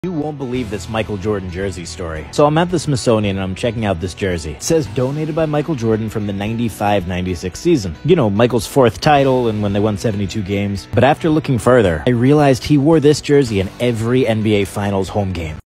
You won't believe this Michael Jordan jersey story. So I'm at the Smithsonian and I'm checking out this jersey. It says donated by Michael Jordan from the 95-96 season. You know, Michael's fourth title and when they won 72 games. But after looking further, I realized he wore this jersey in every NBA Finals home game.